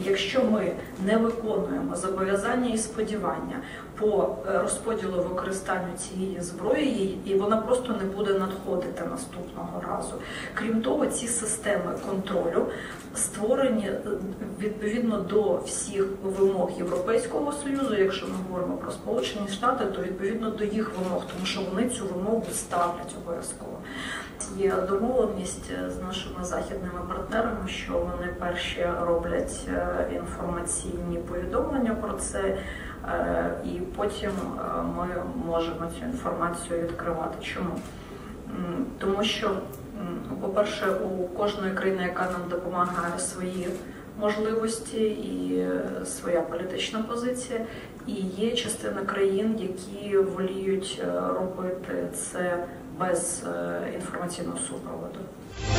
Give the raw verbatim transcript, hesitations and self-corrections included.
якщо ми не виконуємо зобов'язання і сподівання по розподілу використанню цієї зброї, і вона просто не буде надходити наступного разу. Крім того, ці системи контролю створені відповідно до всіх вимог Європейського Союзу. Якщо ми говоримо про Сполучені Штати, то відповідно до їх вимог, тому що вони цю вимогу ставлять обов'язково. Є домовленість з нашими західними партнерами, що вони перші роблять інформаційні повідомлення про це, і потім ми можемо цю інформацію відкривати. Чому? Тому що, по-перше, у кожної країни, яка нам допомагає, свої можливості і своя політична позиція, і є частина країн, які воліють робити це без інформаційного супроводу.